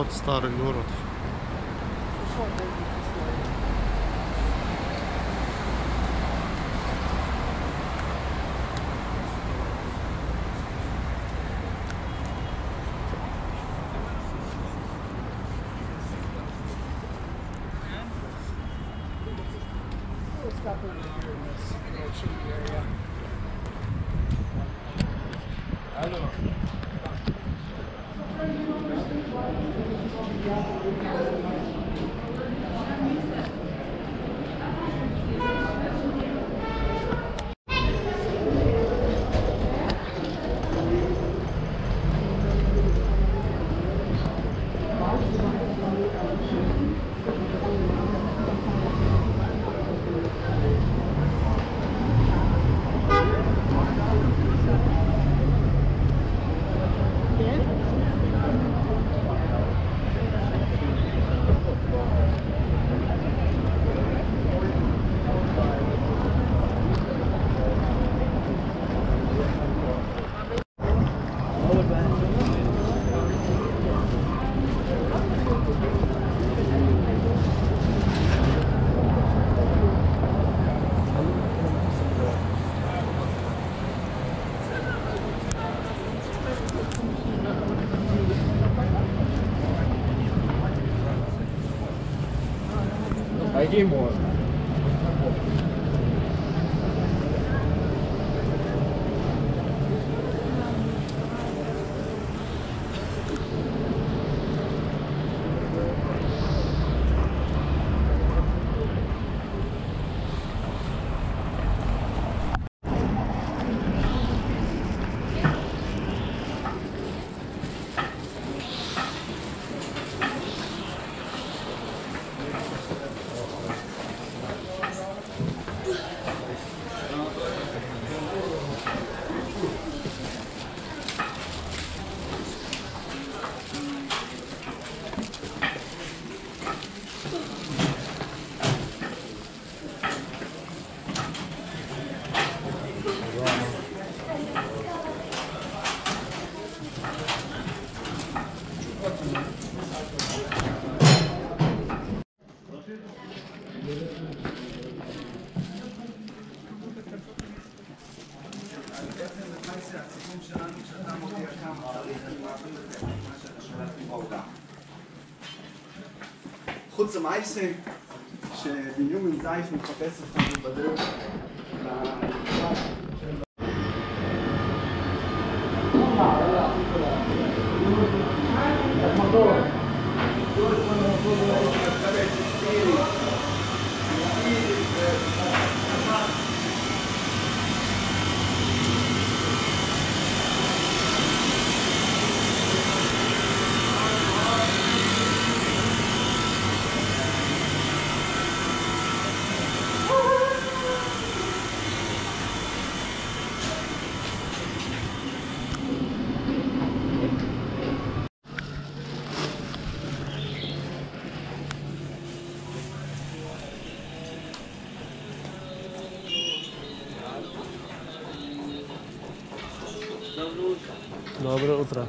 Вот старый город. Stop over here in this little shady area. Hello. Пойди можно. חוץ המעשה שבנימין זייף מחפש אותנו בדרך Доброе утро.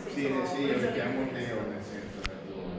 Sì, sì, io lo chiamo Teo nel senso che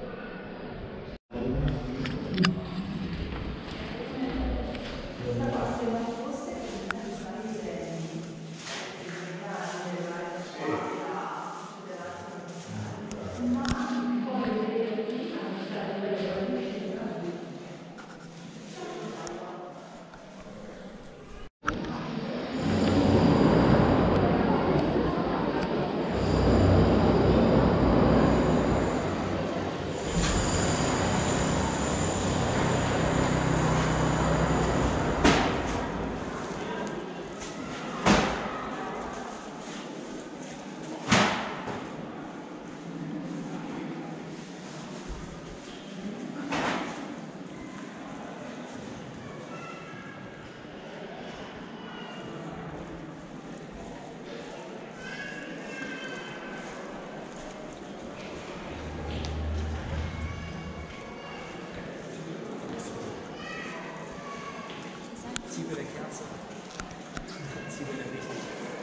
Zio delle cazzo. Zio delle vite.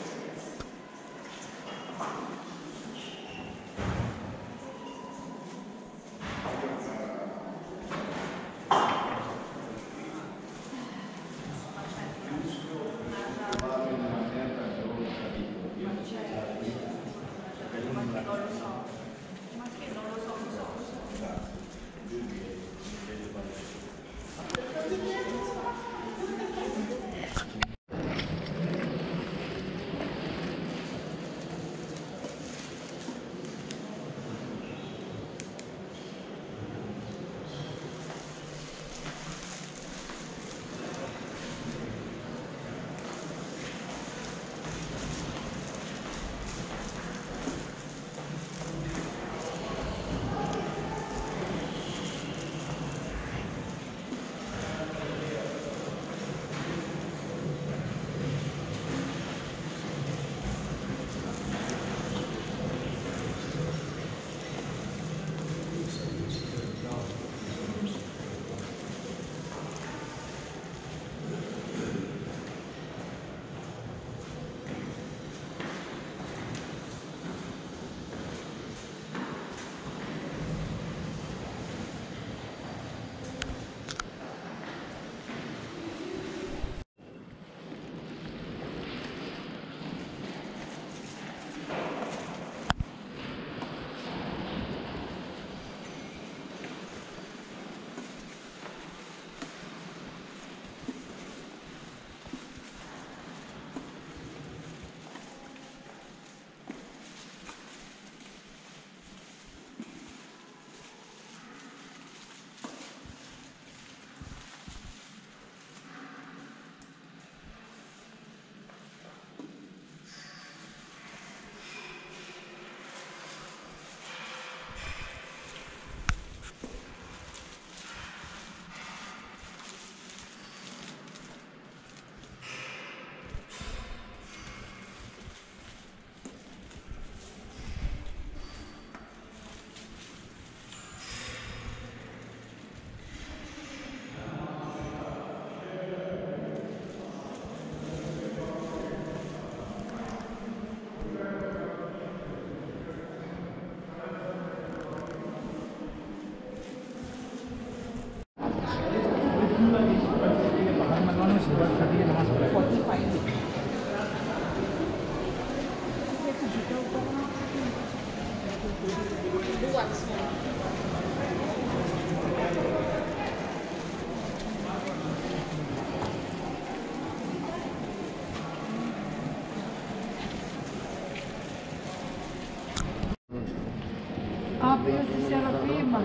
Α, πήγα στη Σεραφείμ.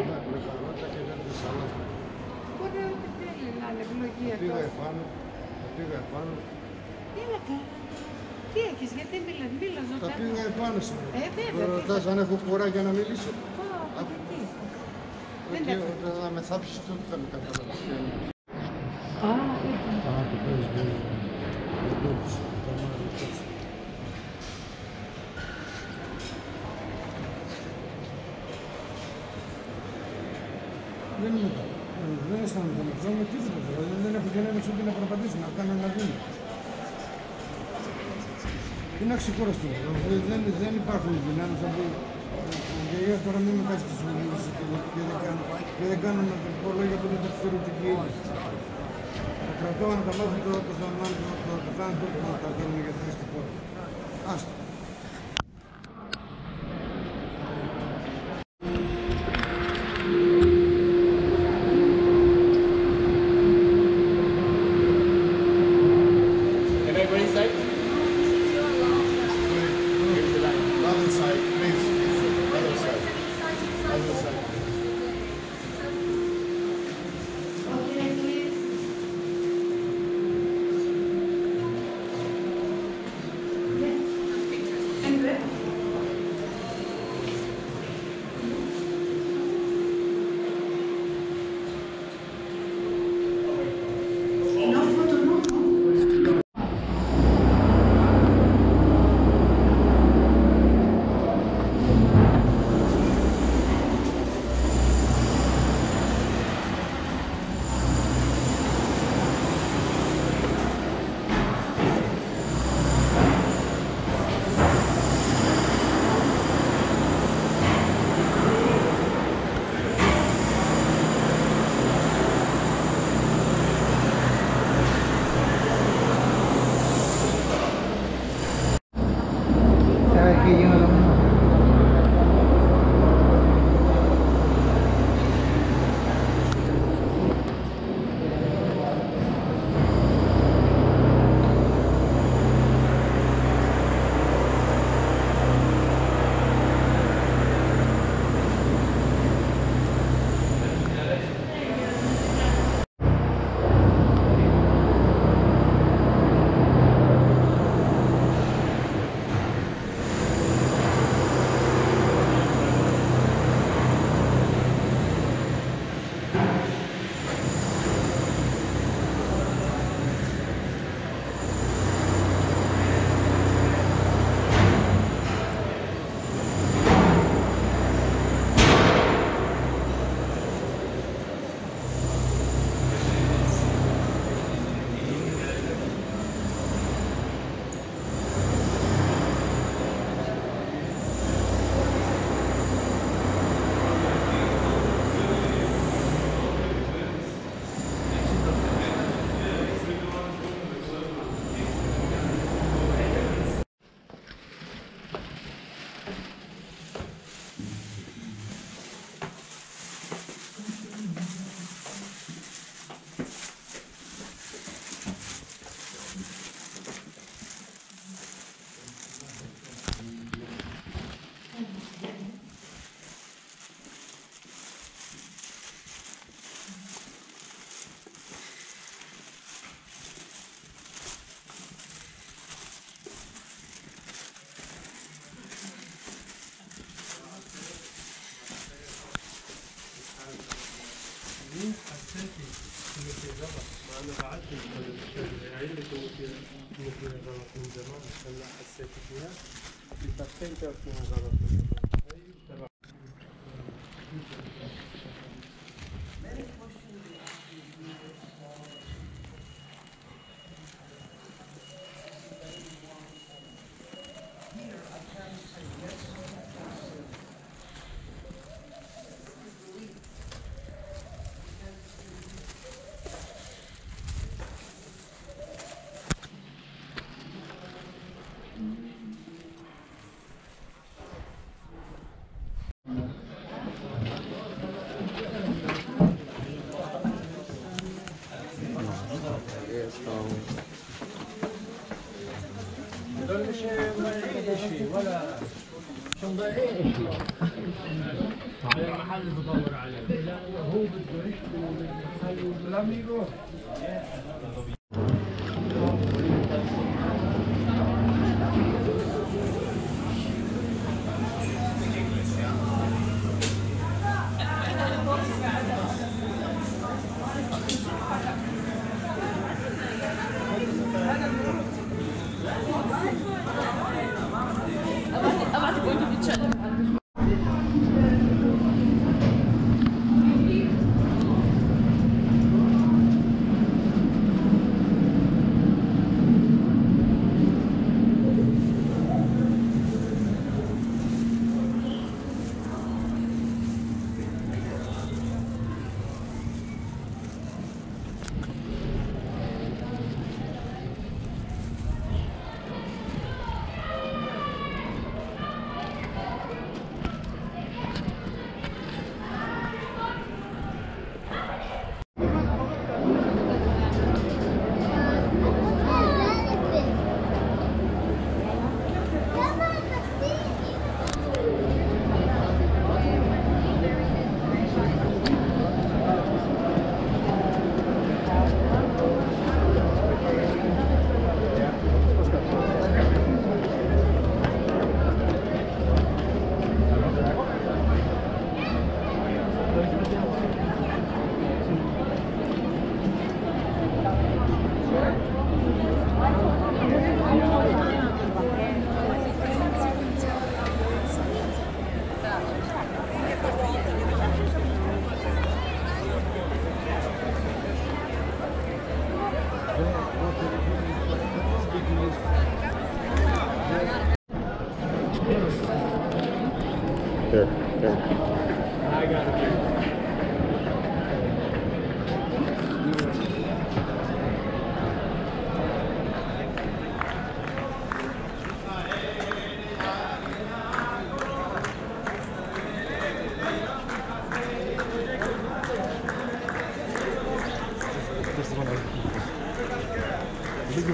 Μπορεί ό,τι θέλει να είναι ευλογία. πήγα επάνω. Έλα καλά. Τι έχεις, γιατί μίλα Τα ζωντανά. πήγα επάνω σου. Βέβαια. Ρωτάς αν έχω κουράγιο να μιλήσω. Τι. Ότι όταν με θάψεις τότε θα με καταλάβεις. Α, το παίζει. Δεν αισθάνομαι με αυτό, με τίποτα. Δηλαδή δεν έχω κανένα ούτε να περπατήσω, να κάνω ένα βήμα. είναι αξικόραστο. Δεν υπάρχουν δυνάμεις να πει. Τώρα μην με κάνεις τις δουλειές και δεν κάνω να πω λόγια που δεν τα θεωρητική είναι. Τα κρατώ να τα μάθουν το θάνατο που να τα κάνουν για τη στη χώρα. Άστο. انا بعت اللي كنت غلط من زمان بس هلا حسيت فيها التفكير فيها غلط المحل اللي بدور عليه لا هو بده يشتري المحل والاميغو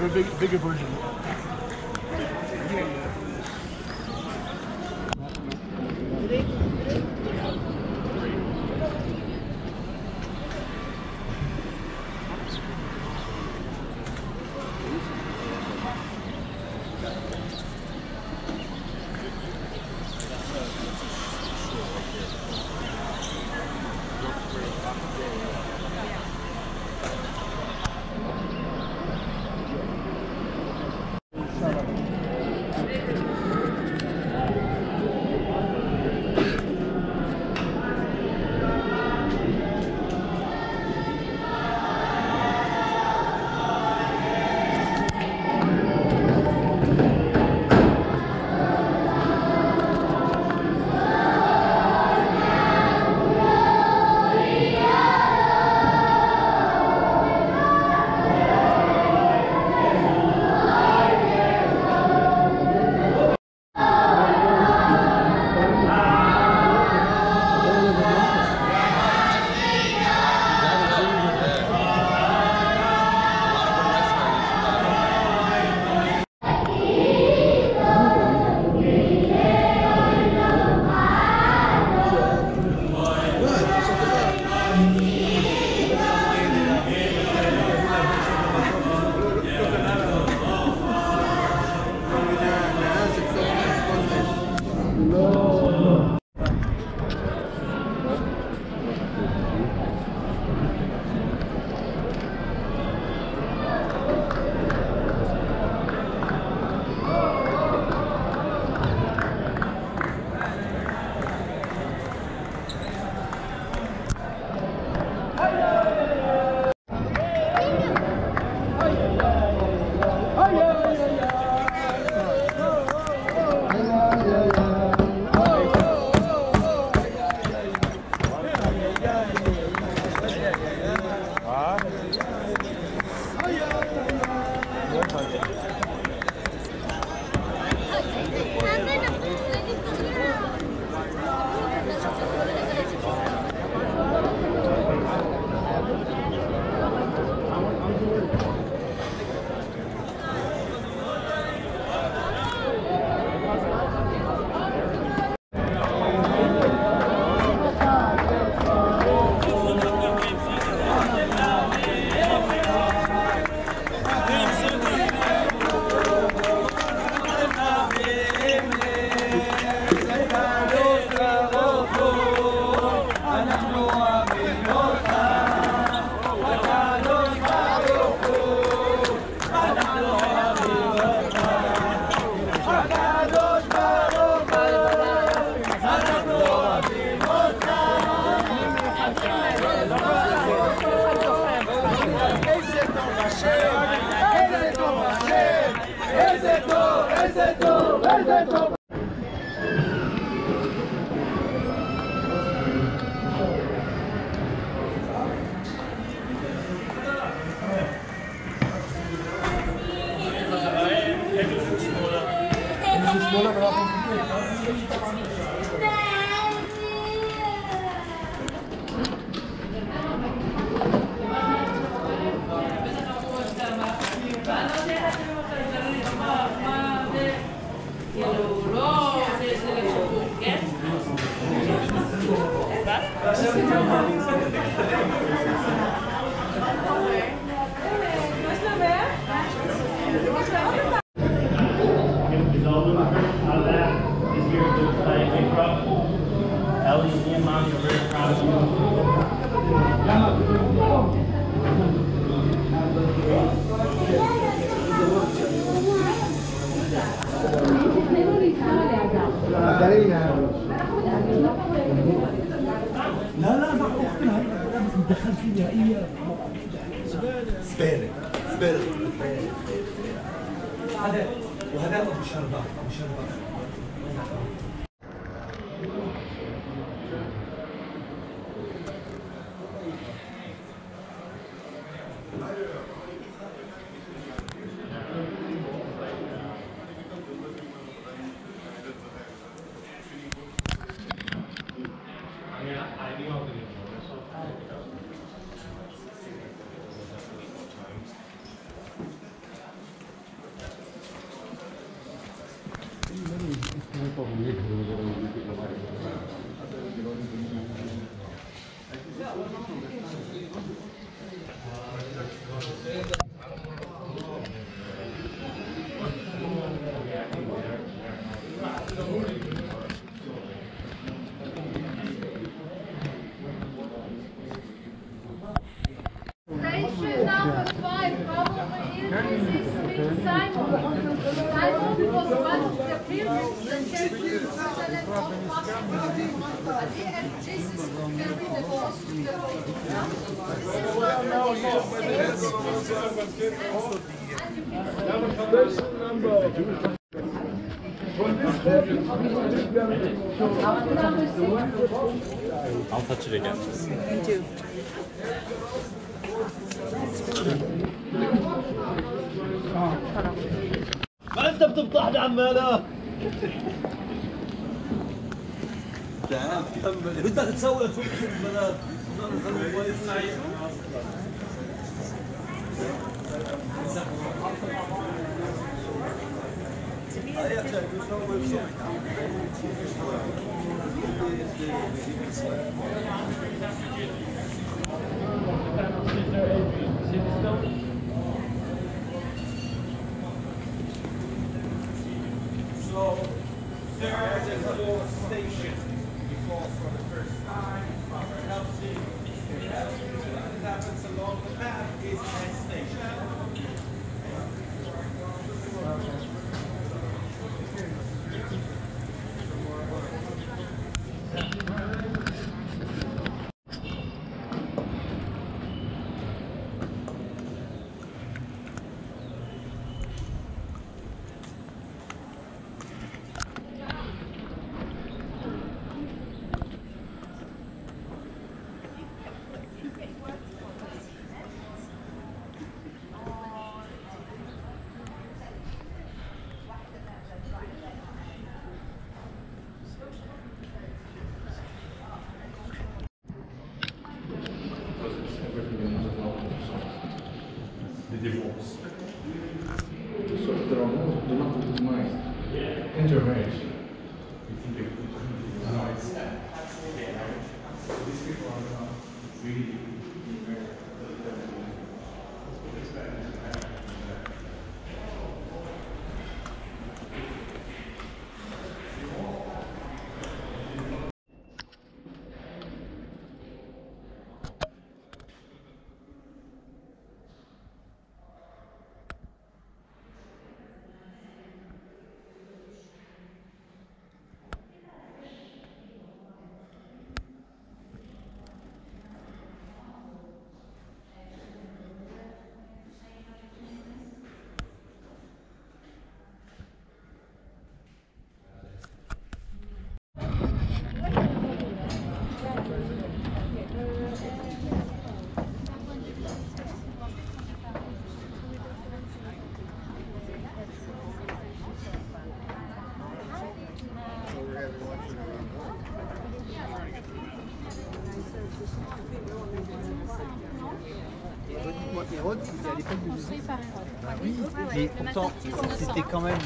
bigger version. Ellie and Mommy are very proud of لا لا ما اختنا بس متدخل فيها هي زبالة زبالة وهذا ابو شربات ابو شربات Station number 5, probably is Smith Simon. Simon was one of the pilgrims that came to Jerusalem on Passover. And Jesus carried the cross to the road. This is what I'll touch it again. Me too. ما انت بتفضحني عماله تعال كمل بدك تسوي شو البنات So, there is a little station. You fall for the first time, proper helps you. What happens along the path is that station. Intermarriage. Hérode, c'était à l'époque de Jésus. Oui, mais pourtant, c'était quand même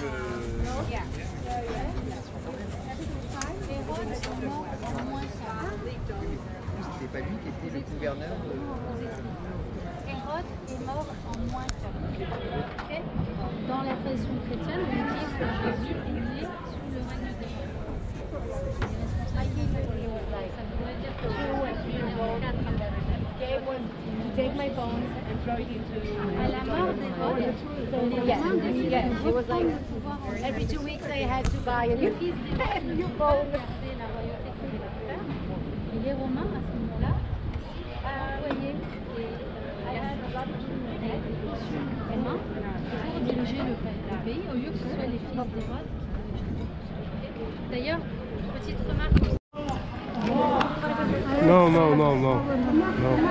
c'était pas lui qui était le gouverneur Hérode est mort en moins 4. Dans la tradition chrétienne, on dit que Jésus est né sous le règne de Hérode. Take my phone and throw it into. À la mort d'Hérode, les Romains décidaient de reprendre le pouvoir en Jérusalem. Every 2 weeks I had to buy a Le new fils d'Hérode gardait la royauté qu'il devait faire. Et les Romains, à ce moment-là, envoyaient des Romains pour diriger le pays, au lieu que ce soit les fils d'Hérode. D'ailleurs, petite remarque. Non, non, non, non. Non.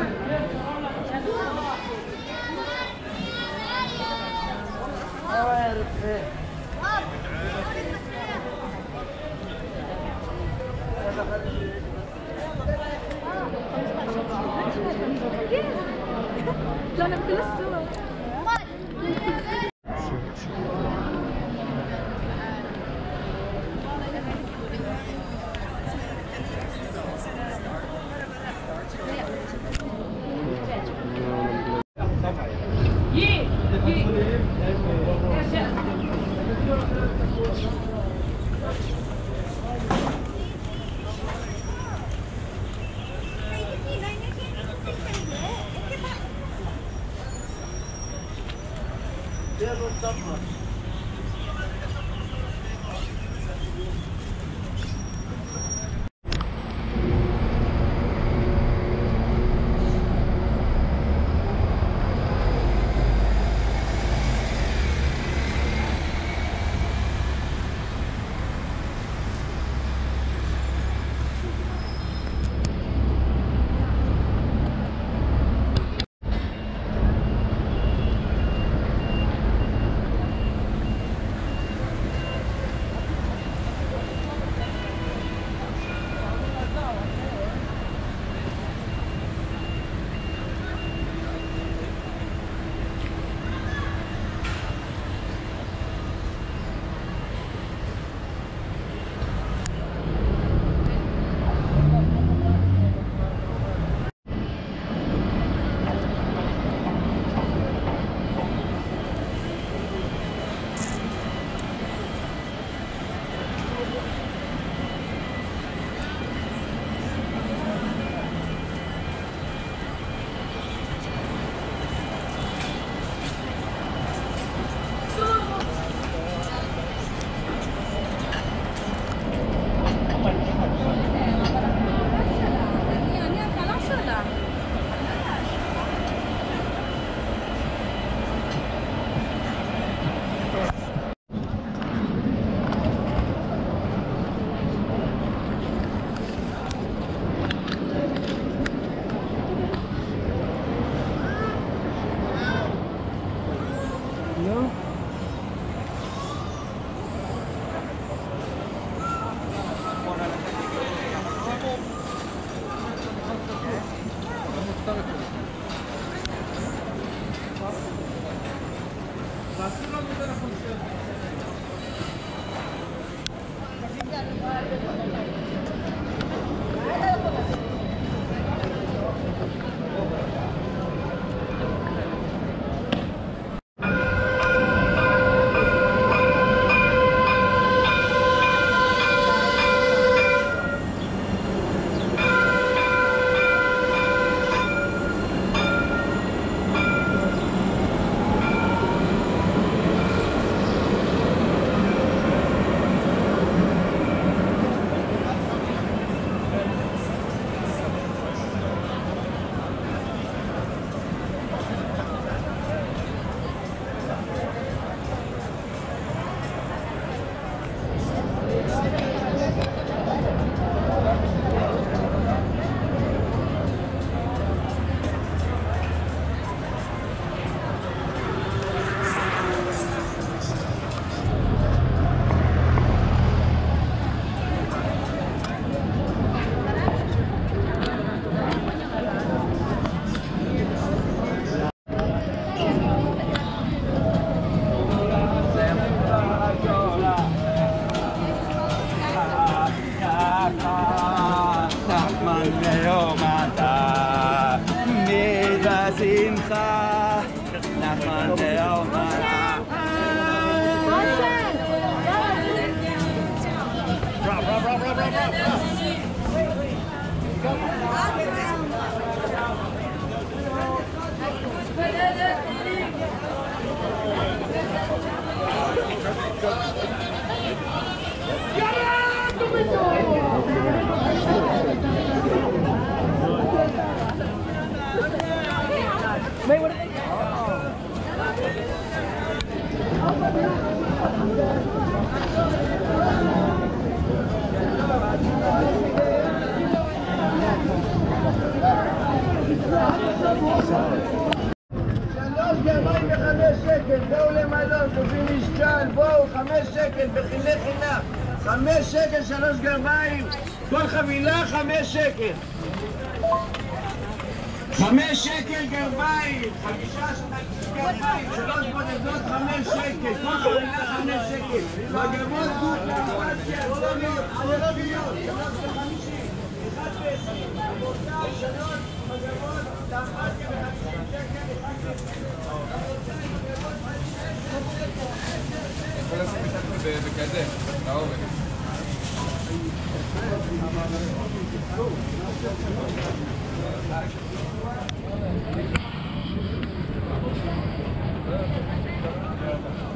Да, да.